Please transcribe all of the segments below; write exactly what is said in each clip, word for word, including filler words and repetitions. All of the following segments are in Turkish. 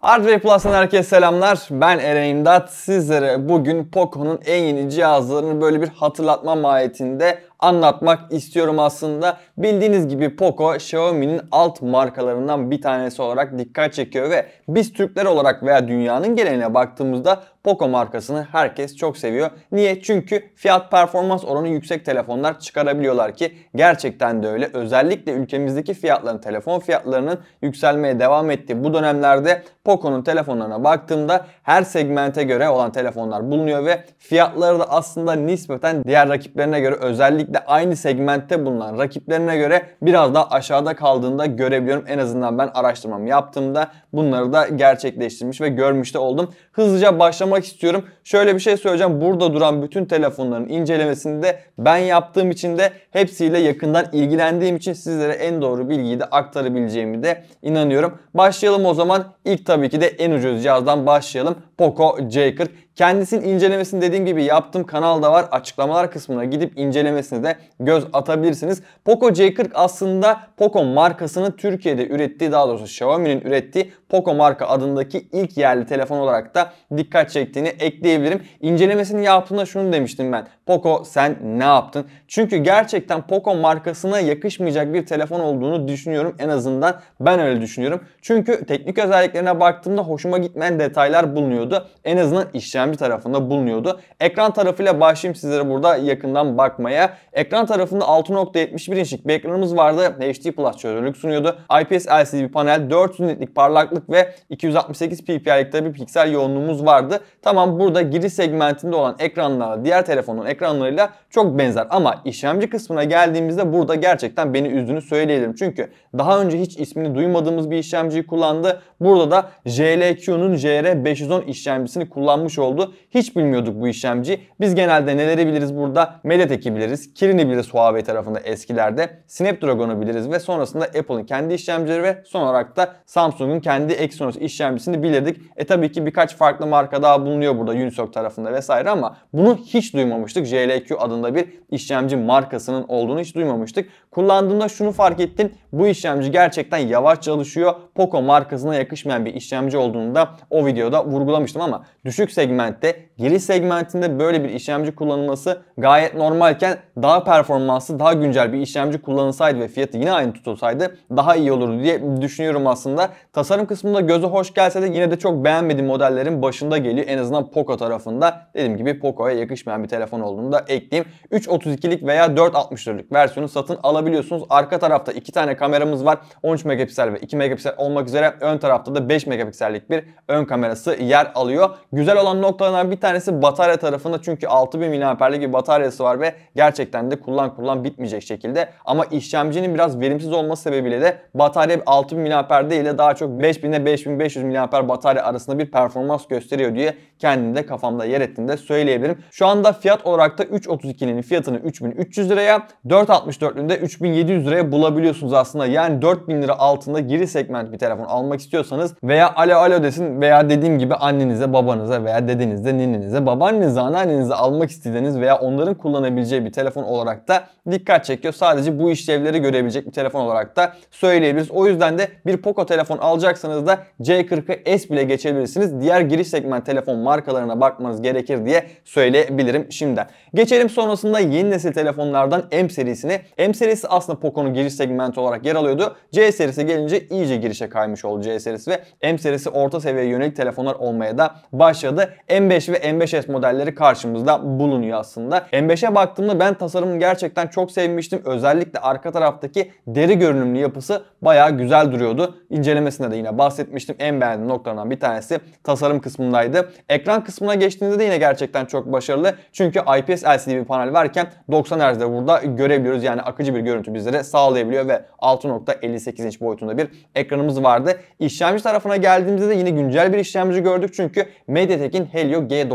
Hardware Plus'tan herkese selamlar. Ben Eren İmdat. Sizlere bugün Poco'nun en yeni cihazlarını böyle bir hatırlatma mahiyetinde anlatmak istiyorum aslında. Bildiğiniz gibi Poco, Xiaomi'nin alt markalarından bir tanesi olarak dikkat çekiyor ve biz Türkler olarak veya dünyanın geneline baktığımızda Poco markasını herkes çok seviyor. Niye? Çünkü fiyat performans oranı yüksek telefonlar çıkarabiliyorlar ki gerçekten de öyle. Özellikle ülkemizdeki fiyatların, telefon fiyatlarının yükselmeye devam ettiği bu dönemlerde Poco'nun telefonlarına baktığımda her segmente göre olan telefonlar bulunuyor ve fiyatları da aslında nispeten diğer rakiplerine göre, özellikle aynı segmentte bulunan rakiplerine göre biraz daha aşağıda kaldığında görebiliyorum. En azından ben araştırmamı yaptığımda bunları da gerçekleştirmiş ve görmüş de oldum. Hızlıca başlamak istiyorum. Şöyle bir şey söyleyeceğim. Burada duran bütün telefonların incelemesini de ben yaptığım için de hepsiyle yakından ilgilendiğim için sizlere en doğru bilgiyi de aktarabileceğimi de inanıyorum. Başlayalım o zaman. İlk tabii ki de en ucuz cihazdan başlayalım. Poco C kırk. Kendisinin incelemesini dediğim gibi yaptım. Kanalda var. Açıklamalar kısmına gidip incelemesine de göz atabilirsiniz. Poco C kırk aslında Poco markasının Türkiye'de ürettiği, daha doğrusu Xiaomi'nin ürettiği Poco marka adındaki ilk yerli telefon olarak da dikkat çektiğini ekleyebilirim. İncelemesini yaptığımda şunu demiştim ben. Poco sen ne yaptın? Çünkü gerçekten Poco markasına yakışmayacak bir telefon olduğunu düşünüyorum. En azından ben öyle düşünüyorum. Çünkü teknik özelliklerine baktığımda hoşuma gitmeyen detaylar bulunuyordu. En azından işlemci tarafında bulunuyordu. Ekran tarafıyla başlayayım sizlere burada yakından bakmaya. Ekran tarafında altı nokta yetmiş bir inçlik bir ekranımız vardı. H D Plus çözünürlük sunuyordu. I P S L C D bir panel, dört yüz nitlik parlaklık ve iki yüz altmış sekiz P P I'lik bir piksel yoğunluğumuz vardı. Tamam, burada giriş segmentinde olan ekranlar diğer telefonun ekranlarıyla çok benzer ama işlemci kısmına geldiğimizde burada gerçekten beni üzdüğünü söyleyebilirim. Çünkü daha önce hiç ismini duymadığımız bir işlemciyi kullandı. Burada da J L Q'nun J R beş yüz on işlemcisini kullanmış oldu. Hiç bilmiyorduk bu işlemciyi. Biz genelde neleri biliriz burada? MediaTek'i biliriz, Kirin'i biliriz Huawei tarafında eskilerde, Snapdragon'u biliriz ve sonrasında Apple'ın kendi işlemcileri ve son olarak da Samsung'un kendi Exynos işlemcisini bilirdik. E tabii ki birkaç farklı marka daha bulunuyor burada Unisoc tarafında vesaire ama bunu hiç duymamıştık. J L Q adında bir işlemci markasının olduğunu hiç duymamıştık. Kullandığımda şunu fark ettim. Bu işlemci gerçekten yavaş çalışıyor. Poco markasına yakışmayan bir işlemci olduğunu da o videoda vurgulamıştım ama düşük segmentte, giriş segmentinde böyle bir işlemci kullanılması gayet normalken daha performanslı, daha güncel bir işlemci kullanılsaydı ve fiyatı yine aynı tutulsaydı daha iyi olurdu diye düşünüyorum aslında. Tasarım kısmında göze hoş gelse de yine de çok beğenmediğim modellerin başında geliyor. En azından Poco tarafında. Dediğim gibi Poco'ya yakışmayan bir telefon olduğunu da ekleyeyim. üç otuz ikilik veya dört altmış dörtlük versiyonu satın alabiliyorsunuz. Arka tarafta iki tane kameramız var. on üç megapiksel ve iki megapiksel olmak üzere ön tarafta da beş megapiksellik bir ön kamerası yer alıyor. Güzel olan noktalardan bir tanesi batarya tarafında, çünkü altı bin miliamperlik bir bataryası var ve gerçekten de kullan kullan bitmeyecek şekilde. Ama işlemcinin biraz verimsiz olması sebebiyle de batarya altı bin miliamper değil de daha çok beş bin ile beş bin beş yüz miliamper batarya arasında bir performans gösteriyor diye kendimde kafamda yer ettiğini de söyleyebilirim. Şu anda fiyat olarak da üç otuz ikinin fiyatını üç bin üç yüz liraya, dört altmış dörtlünde üç bin yedi yüz liraya bulabiliyorsunuz aslında. Yani dört bin lira altında giriş segment bir telefon almak istiyorsanız veya alo alo desin veya dediğim gibi annenize, babanıza veya dedenize, ninenize, babaannenize, anneannenize almak istediğiniz veya onların kullanabileceği bir telefon olarak da dikkat çekiyor. Sadece bu işlevleri görebilecek bir telefon olarak da söyleyebiliriz. O yüzden de bir Poco telefon alacaksanız da C kırkı S bile geçebilirsiniz. Diğer giriş segment telefon markalarına bakmanız gerekir diye söyleyebilirim şimdiden. Geçelim sonrasında yeni nesil telefonlardan M serisine. M serisi aslında Poco'nun giriş segmenti olarak yer alıyordu. C serisi gelince iyice girişe kaymış oldu C serisi ve M serisi orta seviyeye yönelik telefonlar olmaya da başladı. M beş ve M beş S modelleri karşımızda bulunuyor aslında. M beşe baktığımda ben tasarımını gerçekten çok sevmiştim. Özellikle arka taraftaki deri görünümlü yapısı bayağı güzel duruyordu. İncelemesinde de yine bahsetmiştim. En beğendiğim noktalardan bir tanesi tasarım kısmındaydı. Ekran kısmına geçtiğinde de yine gerçekten çok başarılı. Çünkü I P S L C D bir panel varken doksan hertz'de burada görebiliyoruz. Yani akıcı bir görüntü bizlere sağlayabiliyor ve altı nokta elli sekiz inç boyutunda bir ekranımız vardı. İşlemci tarafına geldiğimizde de yine güncel bir işlemci gördük. Çünkü MediaTek'in Helio G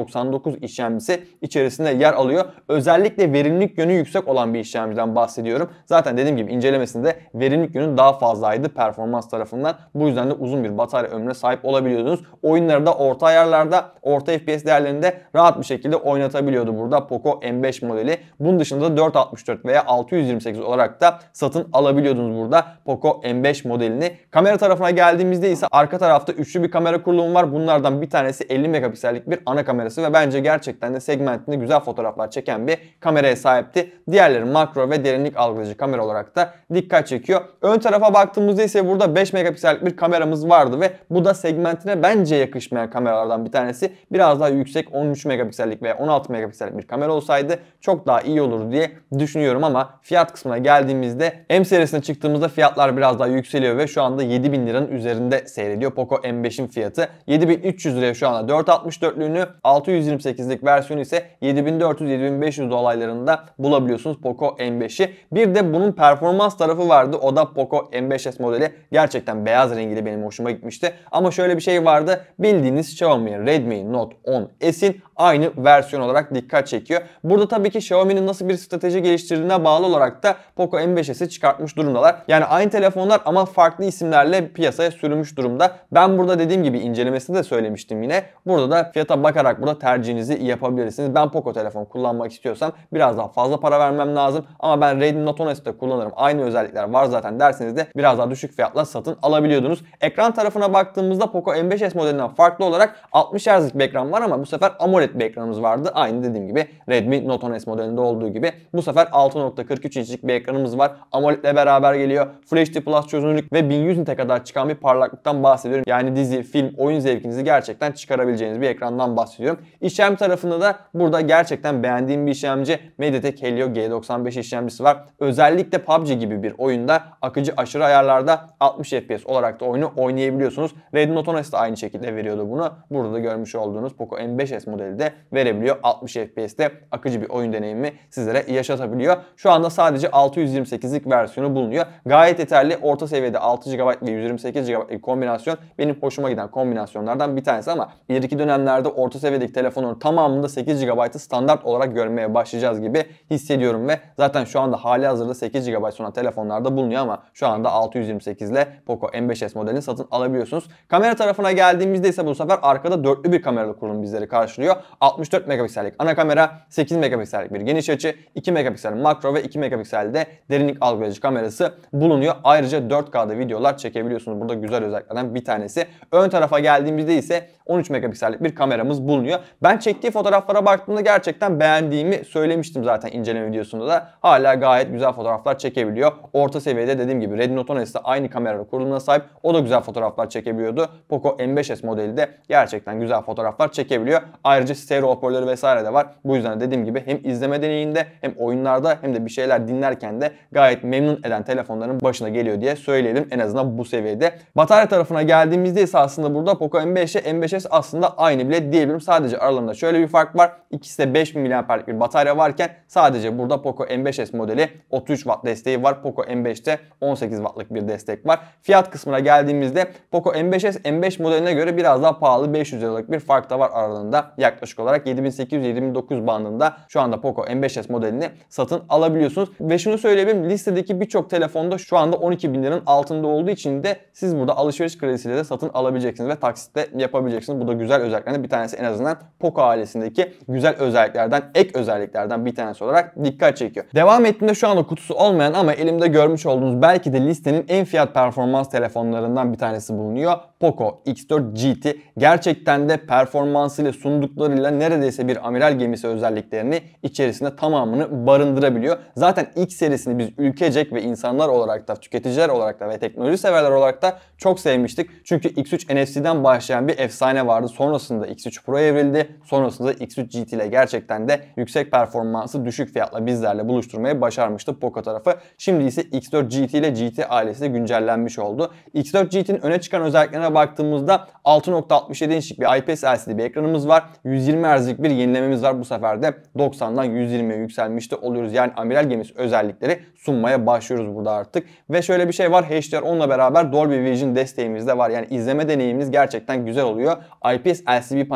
doksan dokuz işlemcisi içerisinde yer alıyor. Özellikle verimlilik yönü yüksek olan bir işlemciden bahsediyorum. Zaten dediğim gibi incelemesinde verimlilik yönü daha fazlaydı performans tarafından. Bu yüzden de uzun bir batarya ömrüne sahip olabiliyordunuz. Oyunları da orta ayarlarda, orta F P S değerlerinde rahat bir şekilde oynatabiliyordu burada Poco M beş modeli. Bunun dışında dört altmış dört veya altı yüz yirmi sekiz olarak da satın alabiliyordunuz burada Poco M beş modelini. Kamera tarafına geldiğimizde ise arka tarafta üçlü bir kamera kurulumu var. Bunlardan bir tanesi elli megapiksellik bir ana kamerası ve bence gerçekten de segmentinde güzel fotoğraflar çeken bir kameraya sahipti. Diğerleri makro ve derinlik algılayıcı kamera olarak da dikkat çekiyor. Ön tarafa baktığımızda ise burada beş megapiksellik bir kameramız vardı ve bu da segmentine bence yakışmayan kameralardan bir tanesi. Biraz daha yüksek on üç megapiksellik veya on altı megapiksellik bir kamera olsaydı çok daha iyi olur diye düşünüyorum ama fiyat kısmına geldiğimizde M serisine çıktığımızda fiyatlar biraz daha yükseliyor ve şu anda yedi bin liranın üzerinde seyrediyor Poco M beşin fiyatı. yedi bin üç yüz liraya şu anda dört altmış dörtlüğünü, altı yüz yirmi sekizlik versiyonu ise yedi bin dört yüz yedi bin beş yüz dolaylarında bulabiliyorsunuz Poco M beşi. Bir de bunun performans tarafı vardı. O da Poco M beş S modeli. Gerçekten beyaz rengi de benim hoşuma gitmişti. Ama şöyle bir şey vardı. Bildiğiniz Xiaomi Redmi Note on S'in aynı versiyon olarak dikkat çekiyor. Burada tabii ki Xiaomi'nin nasıl bir strateji geliştirdiğine bağlı olarak da Poco M beş S'i çıkartmış durumdalar. Yani aynı telefonlar ama farklı isimlerle piyasaya sürülmüş durumda. Ben burada dediğim gibi incelemesinde de söylemiştim yine. Burada da fiyata bakarak burada tercihinizi yapabilirsiniz. Ben Poco telefon kullanmak istiyorsam biraz daha fazla para vermem lazım. Ama ben Redmi Note on S'te kullanırım. Aynı özellikler var zaten derseniz de biraz daha düşük fiyatla satın alabiliyordunuz. Ekran tarafına baktığımızda Poco M beş S modelinden farklı olarak altmış hertzlik bir ekran var ama bu sefer AMOLED bir ekranımız vardı. Aynı dediğim gibi Redmi Note on S modelinde olduğu gibi. Bu sefer altı nokta kırk üç inçlik bir ekranımız var. AMOLED ile beraber geliyor. Full H D Plus çözünürlük ve bin yüz nite kadar çıkan bir parlaklıktan bahsediyorum. Yani dizi, film, oyun zevkinizi gerçekten çıkarabileceğiniz bir ekrandan bahsediyorum. İşlemci tarafında da burada gerçekten beğendiğim bir işlemci MediaTek Helio G doksan beş işlemcisi var. Özellikle P U B G gibi bir oyunda akıcı aşırı ayarlarda altmış F P S olarak da oyunu oynayabiliyorsunuz. Redmi Note on S de aynı şekilde veriyordu bunu. Burada da görmüş olduğunuz Poco M beş S modeli de verebiliyor. altmış F P S'te akıcı bir oyun deneyimi sizlere yaşatabiliyor. Şu anda sadece altı yüz yirmi sekizlik versiyonu bulunuyor. Gayet yeterli. Orta seviyede altı gigabayt ve yüz yirmi sekiz gigabaytlık kombinasyon benim hoşuma giden kombinasyonlardan bir tanesi ama ileriki dönemlerde orta seviyedeki telefonun tamamında sekiz gigabaytı standart olarak görmeye başlayacağız gibi hissediyorum ve zaten şu anda hali hazırda sekiz gigabayt sunan telefonlarda bulunuyor ama şu anda altı yüz yirmi sekiz ile Poco M beş S modelini satın alabiliyorsunuz. Kamera tarafına geldiğimizde ise bu sefer arkada dörtlü bir kameralı kurulum bizleri karşılıyor. altmış dört megapiksellik ana kamera, sekiz megapiksellik bir geniş açı, iki megapiksel makro ve iki megapiksel de derinlik algılayıcı kamerası bulunuyor. Ayrıca dört K'da videolar çekebiliyorsunuz. Burada güzel özelliklerden bir tanesi. Ön tarafa geldiğimizde ise on üç megapiksellik bir kameramız bulunuyor. Ben çektiği fotoğraflara baktığımda gerçekten beğendiğimi söylemiştim zaten inceleme videosunda da. Hala gayet güzel fotoğraflar çekebiliyor. Orta seviyede dediğim gibi Redmi Note on S'de aynı kamera kurulumuna sahip. O da güzel fotoğraflar çekebiliyordu. Poco M beş S modeli de gerçekten güzel fotoğraflar çekebiliyor. Ayrıca stereo hoparlörü vesaire de var. Bu yüzden dediğim gibi hem izleme deneyiminde hem oyunlarda hem de bir şeyler dinlerken de gayet memnun eden telefonların başına geliyor diye söyleyelim en azından bu seviyede. Batarya tarafına geldiğimizde ise aslında burada Poco M beş ile M beş S aslında aynı bile diyebilirim. Sadece aralarında şöyle bir fark var. İkisi de beş bin miliamperlik bir batarya varken sadece burada Poco M beş S modeli otuz üç watt desteği var. Poco M beşte on sekiz wattlık bir destek var. Fiyat kısmına geldiğimizde Poco M beş S M beş modeline göre biraz daha pahalı, beş yüz liralık bir fark da var aralarında. Yaklaşık olarak yedi bin sekiz yüz yedi bin dokuz yüz bandında şu anda Poco M beş S modelini satın alabiliyorsunuz. Ve şunu söyleyebilirim, listedeki birçok telefonda şu anda on iki bin liranın altında olduğu için de siz burada alışveriş kredisiyle de satın alabileceksiniz ve taksitle yapabileceksiniz. Bu da güzel özelliklerden bir tanesi, en azından Poco ailesindeki güzel özelliklerden, ek özelliklerden bir tanesi olarak dikkat çekiyor. Devam ettiğimde şu anda kutusu olmayan ama elimde görmüş olduğunuz belki de listenin en fiyat performans telefonlarından bir tanesi bulunuyor. Poco X dört G T gerçekten de performansıyla, sunduklarıyla neredeyse bir amiral gemisi özelliklerini içerisinde tamamını barındırabiliyor. Zaten X serisini biz ülkecek ve insanlar olarak da, tüketiciler olarak da ve teknoloji severler olarak da çok sevmiştik. Çünkü X üç N F C'den başlayan bir efsane vardı. Sonrasında X üç Pro evrildi. Sonrasında X üç G T ile gerçekten de yüksek performansı düşük fiyatla bizlerle buluşturmayı başarmıştı Poco tarafı. Şimdi ise X dört G T ile G T ailesi de güncellenmiş oldu. X dört G T'nin öne çıkan özelliklerine baktığımızda altı nokta altmış yedi inçlik bir I P S L C D bir ekranımız var. yüz yirmi hertzlik bir yenilememiz var. Bu sefer de doksandan yüz yirmiye yükselmişte oluyoruz. Yani amiral gemisi özellikleri sunmaya başlıyoruz burada artık. Ve şöyle bir şey var. H D R on ile beraber Dolby Vision desteğimiz de var. Yani izleme deneyiminiz gerçekten güzel oluyor. I P S L C D panel olması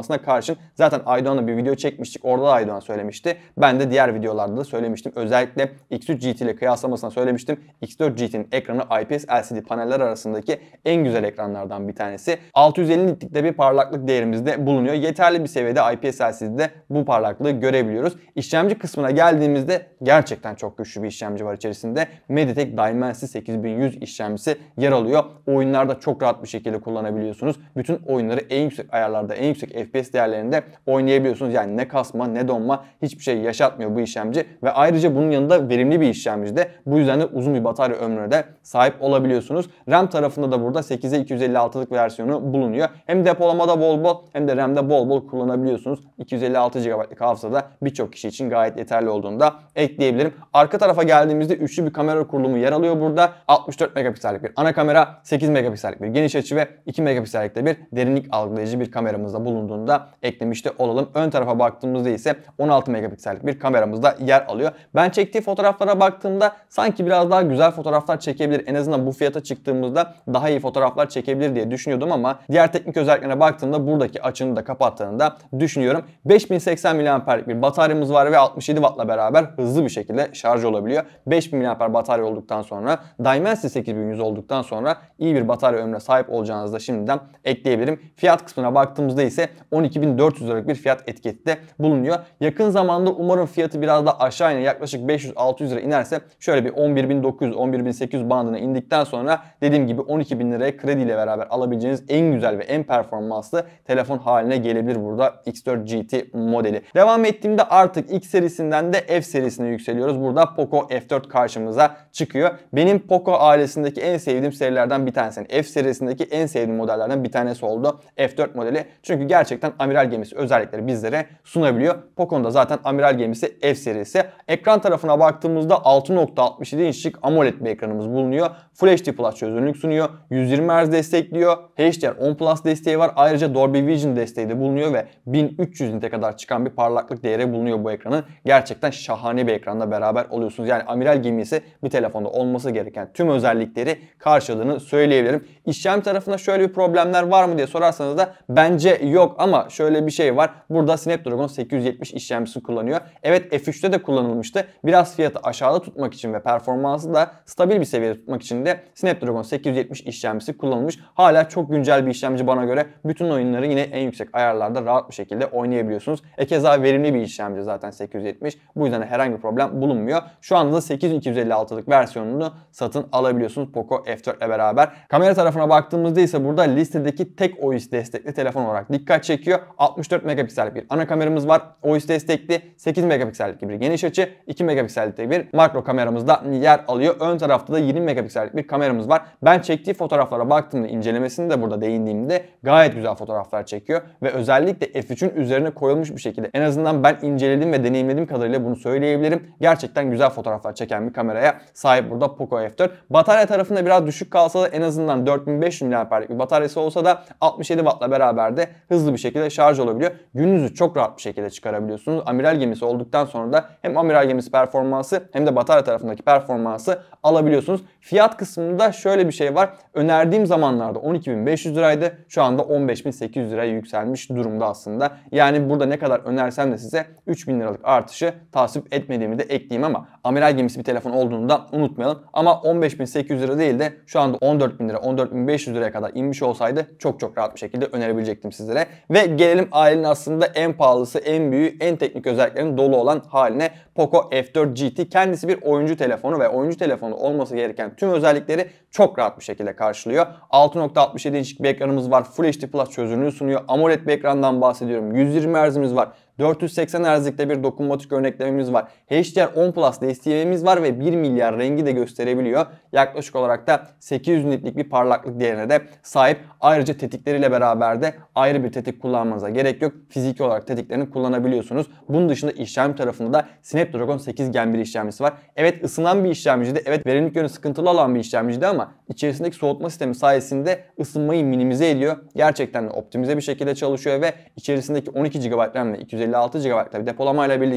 olmasına karşın zaten Aydoğan'la bir video çekmiştik. Orada da Aydoğan söylemişti. Ben de diğer videolarda da söylemiştim. Özellikle X üç G T ile kıyaslamasına söylemiştim. X dört G T'nin ekranı I P S L C D paneller arasındaki en güzel ekranlardan bir tanesi. altı yüz elli nitlikte bir parlaklık değerimizde bulunuyor. Yeterli bir seviyede I P S L C D'de bu parlaklığı görebiliyoruz. İşlemci kısmına geldiğimizde gerçekten çok güçlü bir işlemci var içerisinde. MediaTek Dimensity sekiz bin yüz işlemcisi yer alıyor. Oyunlarda çok rahat bir şekilde kullanabiliyorsunuz. Bütün oyunları en yüksek ayarlarda, en yüksek F P S değerlerinde oynayabiliyorsunuz. Yani ne kasma ne donma hiçbir şey yaşatmıyor bu işlemci. Ve ayrıca bunun yanında verimli bir işlemci de. Bu yüzden de uzun bir batarya ömrüne de sahip olabiliyorsunuz. RAM tarafında da burada sekize iki yüz elli altılık versiyonu bulunuyor. Hem depolamada bol bol hem de RAM'de bol bol kullanabiliyorsunuz. iki yüz elli altı gigabaytlık hafızada birçok kişi için gayet yeterli olduğunu da ekleyebilirim. Arka tarafa geldiğimizde üçlü bir kamera kurulumu yer alıyor burada. altmış dört megapiksellik bir ana kamera, sekiz megapiksellik bir geniş açı ve iki megapiksellik de bir derinlik algılayıcı bir kameramız da bulunduğunu da eklemiş de olalım. Ön tarafa baktığımızda ise on altı megapiksellik bir kameramız da yer alıyor. Ben çektiği fotoğraflara baktığımda sanki biraz daha güzel fotoğraflar çekebilir. En azından bu fiyata çıktığımızda daha iyi fotoğraflar çekebilir diye düşünüyordum ama diğer teknik özelliklerine baktığımda buradaki açını da kapattığını da düşünüyorum. beş bin seksen miliamperlik bir bataryamız var ve altmış yedi wattla beraber hızlı bir şekilde şarj olabiliyor. beş bin miliamper batarya olduktan sonra, Dimensity sekiz bin yüz olduktan sonra iyi bir batarya ömrüne sahip olacağınızı da şimdiden ekleyebilirim. Fiyat kısmına baktığımızda ise on iki bin dört yüz liralık bir fiyat etiketi de bulunuyor. Yakın zamanda umarım fiyatı biraz daha aşağı iner, yaklaşık beş yüz altı yüz lira inerse şöyle bir on bir bin dokuz yüz on bir bin sekiz yüz bandına indikten sonra dediğim gibi on iki bin liraya krediyle beraber alabileceğiniz en güzel ve en performanslı telefon haline gelebilir burada X dört G T modeli. Devam ettiğimde artık X serisinden de F serisine yükseliyoruz. Burada Poco F dört karşımıza çıkıyor. Benim Poco ailesindeki en sevdiğim serilerden bir tanesi. Yani F serisindeki en sevdiğim modellerden bir tanesi oldu F dört modeli. Çünkü gerçekten amiral gemisi özellikleri bizlere sunabiliyor. Poco'nun da zaten amiral gemisi F serisi. Ekran tarafına baktığımızda altı nokta altmış yedi inçlik AMOLED bir ekranımız bulunuyor. Full H D Plus çözünürlük sunuyor. yüz yirmi hertz destekliyor. H D R on Plus desteği var. Ayrıca Dolby Vision desteği de bulunuyor ve bin üç yüz nite kadar çıkan bir parlaklık değeri bulunuyor bu ekranın. Gerçekten şahane bir ekranla beraber oluyorsunuz. Yani amiral gemisi bir telefonda olması gereken tüm özellikleri karşıladığını söyleyebilirim. İşlem tarafında şöyle bir problemler var mı diye sorarsanız da bence yok ama şöyle bir şey var. Burada Snapdragon sekiz yüz yetmiş işlemcisi kullanıyor. Evet F üçte de kullanılmıştı. Biraz fiyatı aşağıda tutmak için ve performansı da stabil bir seviyede tutmak için de Snapdragon sekiz yüz yetmiş işlemcisi kullanılmış. Hala çok güncel bir işlemci bana göre. Bütün oyunları yine en yüksek ayarlarda rahat bir şekilde oynayabiliyorsunuz. E keza verimli bir işlemci zaten sekiz yüz yetmiş. Bu yüzden herhangi bir problem bulunmuyor. Şu anda da sekiz bin iki yüz elli altılık versiyonunu satın alabiliyorsunuz Poco F dört ile beraber. Kamera tarafına baktığımızda ise burada listedeki tek O I S destekli telefon olarak dikkat çekiyor. altmış dört megapiksellik bir ana kameramız var. O I S destekli. sekiz megapiksellik bir geniş açı. iki megapiksellik bir makro kameramız da yer alıyor. Ön tarafta da yirmi megapiksellik bir kameramız var. Ben çektiği fotoğraflara baktığımda, incelemesini de burada değindiğimde gayet güzel fotoğraflar çekiyor ve özellikle F üçün üzerine koyulmuş bir şekilde, en azından ben inceledim ve deneyimlediğim kadarıyla bunu söyleyebilirim. Gerçekten güzel fotoğraflar çeken bir kameraya sahip burada Poco F dört. Batarya tarafında biraz düşük kalsa da en azından dört bin beş yüz miliamperlik bir bataryası olsa da altmış yedi wattla beraber de hızlı bir şekilde şarj olabiliyor. Gününüzü çok rahat bir şekilde çıkarabiliyorsunuz. Amiral gemisi olduktan sonra da hem amiral gemisi performansı hem de batarya tarafındaki performansı alabiliyorsunuz. Fiyat kısmında şöyle bir şey var. Önerdiğim zamanlarda on iki bin beş yüz liraydı. Şu anda on beş bin sekiz yüz liraya yükselmiş durumda aslında. Yani burada ne kadar önersem de size üç bin liralık artışı tasvip etmediğimi de ekleyeyim ama amiral gemisi bir telefon olduğunu da unutmayalım. Ama on beş bin sekiz yüz lira değil de şu anda on dört bin lira, on dört bin beş yüz liraya kadar inmiş olsaydı çok çok rahat bir şekilde önerebilecektim sizlere. Ve gelelim ailenin aslında en pahalısı, en büyüğü, en teknik özelliklerin dolu olan haline. Poco F dört G T kendisi bir oyuncu telefonu ve oyuncu telefonu olması gereken tüm özellikleri çok rahat bir şekilde karşılıyor. altı nokta altmış yedi inçlik bir ekranımız var. Full H D Plus çözünürlüğü sunuyor. AMOLED bir ekrandan bahsediyorum. yüz yirmi hertz'imiz var. dört yüz seksen hertz'likte bir dokunmatik örneklememiz var. H D R on Plus desteğimiz var ve bir milyar rengi de gösterebiliyor. Yaklaşık olarak da sekiz yüz nitlik bir parlaklık değerine de sahip. Ayrıca tetikleriyle beraber de ayrı bir tetik kullanmanıza gerek yok. Fiziki olarak tetiklerini kullanabiliyorsunuz. Bunun dışında işlemci tarafında da Snapdragon sekiz Gen bir işlemcisi var. Evet ısınan bir işlemciydi. Evet verimlilik yönü sıkıntılı olan bir işlemciydi ama içerisindeki soğutma sistemi sayesinde ısınmayı minimize ediyor. Gerçekten de optimize bir şekilde çalışıyor ve içerisindeki on iki gigabayt RAM ve iki yüz elli altı gigabayt bir depolamayla birlikte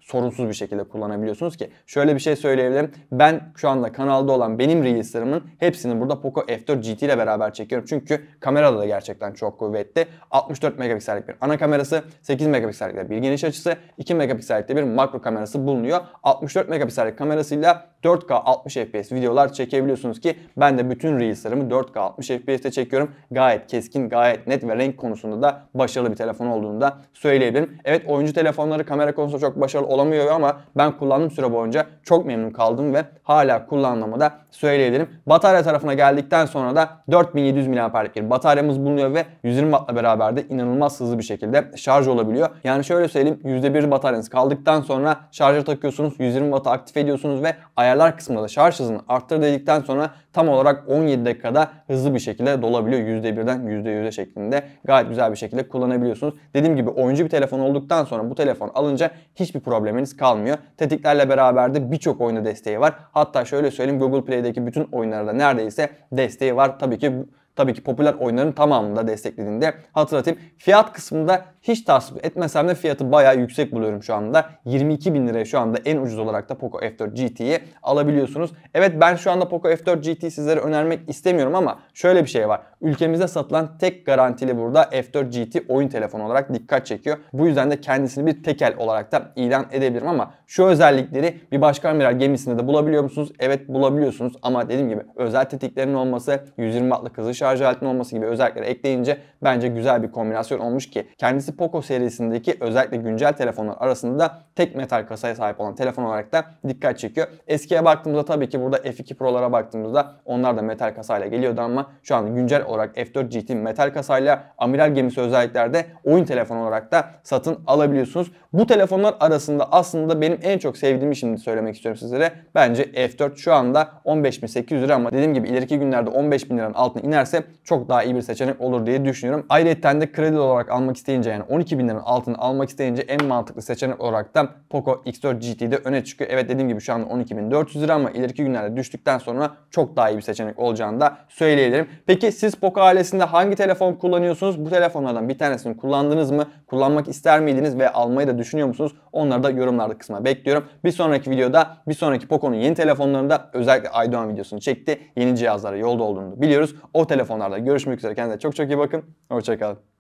sorunsuz bir şekilde kullanabiliyorsunuz ki şöyle bir şey söyleyebilirim. Ben şu anda kanalda olan benim Reels'larımın hepsini burada Poco F dört G T ile beraber çekiyorum. Çünkü kamerada da gerçekten çok kuvvetli. altmış dört megapiksellik bir ana kamerası, sekiz megapiksellik bir geniş açısı, iki megapiksellik bir makro kamerası bulunuyor. altmış dört megapiksellik kamerasıyla dört K altmış F P S videolar çekebiliyorsunuz ki ben de bütün Reels'larımı dört K altmış F P S'te çekiyorum. Gayet keskin, gayet net ve renk konusunda da başarılı bir telefon olduğunu da söyleyebilirim. Evet, oyuncu telefonları kamera konusunda çok başarılı olamıyor ama ben kullandığım süre boyunca çok memnun kaldım ve hala kullandığımı da söyleyebilirim. Batarya tarafına geldikten sonra da dört bin yedi yüz miliamperlik bir bataryamız bulunuyor ve yüz yirmi wattla beraber de inanılmaz hızlı bir şekilde şarj olabiliyor. Yani şöyle söyleyeyim, yüzde bir bataryanız kaldıktan sonra şarja takıyorsunuz, yüz yirmi wattı aktif ediyorsunuz ve ayarlar kısmında da şarj hızını arttır dedikten sonra tam olarak on yedi dakikada hızlı bir şekilde dolabiliyor. yüzde birden yüzde yüze şeklinde gayet güzel bir şekilde kullanabiliyorsunuz. Dediğim gibi oyuncu bir telefon olduktan sonra bu telefon alınca hiçbir probleminiz kalmıyor. Tetiklerle beraber de birçok oyuna desteği var. Hatta şöyle söyleyeyim, Google Play'deki bütün oyunlarda neredeyse desteği var. Tabii ki Tabii ki popüler oyunların tamamını da desteklediğini de hatırlatayım. Fiyat kısmında hiç tasvip etmesem de fiyatı bayağı yüksek buluyorum şu anda. yirmi iki bin liraya şu anda en ucuz olarak da Poco F dört G T'yi alabiliyorsunuz. Evet, ben şu anda Poco F dört G T'yi sizlere önermek istemiyorum ama şöyle bir şey var. Ülkemizde satılan tek garantili burada F dört G T oyun telefonu olarak dikkat çekiyor. Bu yüzden de kendisini bir tekel olarak da ilan edebilirim ama şu özellikleri bir başka amiral gemisinde de bulabiliyor musunuz? Evet, bulabiliyorsunuz ama dediğim gibi özel tetiklerin olması, yüz yirmi wattlık hızlı şarj aletinin olması gibi özellikleri ekleyince bence güzel bir kombinasyon olmuş ki kendisi Poco serisindeki özellikle güncel telefonlar arasında da tek metal kasaya sahip olan telefon olarak da dikkat çekiyor. Eskiye baktığımızda tabii ki burada F iki Pro'lara baktığımızda onlar da metal kasayla geliyordu ama şu an güncel olarak F dört G T metal kasayla amiral gemisi özelliklerde oyun telefonu olarak da satın alabiliyorsunuz. Bu telefonlar arasında aslında benim en çok sevdiğimi şimdi söylemek istiyorum sizlere. Bence F dört şu anda on beş bin sekiz yüz lira ama dediğim gibi ileriki günlerde on beş bin liranın altına inerse çok daha iyi bir seçenek olur diye düşünüyorum. Ayrıca de kredi olarak almak isteyince, yani on iki bin liranın altını almak isteyince en mantıklı seçenek olarak da Poco X dört G T'de öne çıkıyor. Evet, dediğim gibi şu anda on iki bin dört yüz lira ama ileriki günlerde düştükten sonra çok daha iyi bir seçenek olacağını da söyleyebilirim. Peki siz Poco ailesinde hangi telefon kullanıyorsunuz? Bu telefonlardan bir tanesini kullandınız mı? Kullanmak ister miydiniz ve almayı da düşünüyor musunuz? Onları da yorumlarda kısma bekliyorum. Bir sonraki videoda, bir sonraki Poco'nun yeni telefonlarında özellikle Aydoğan videosunu çekti. Yeni cihazlara yolda olduğunu biliyoruz. O telefonlarda görüşmek üzere. Kendinize çok çok iyi bakın. Hoşça kalın.